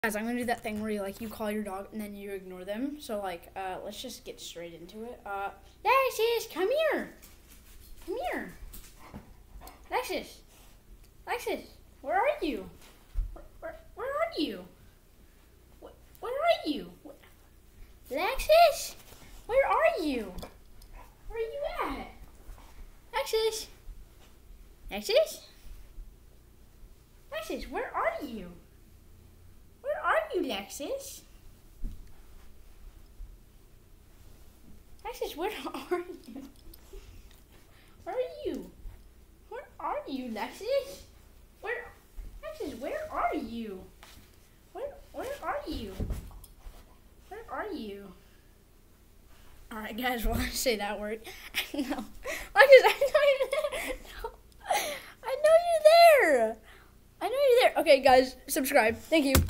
Guys, I'm gonna do that thing where you call your dog and then you ignore them. So let's just get straight into it. Lexus, come here. Come here. Lexus. Lexus, where are you? Where are you? Where are you? Lexus, where are you? Where are you at? Lexus. Lexus? Lexus, where are you? Where are you, Lexus? Lexus, where are you? Where are you? Where are you, Lexus? Lexus, where are you? Where are you? Where are you? Alright guys, well I say that word. No. Lexus, I know you're there. No. I know you're there. I know you're there. Okay guys, subscribe. Thank you.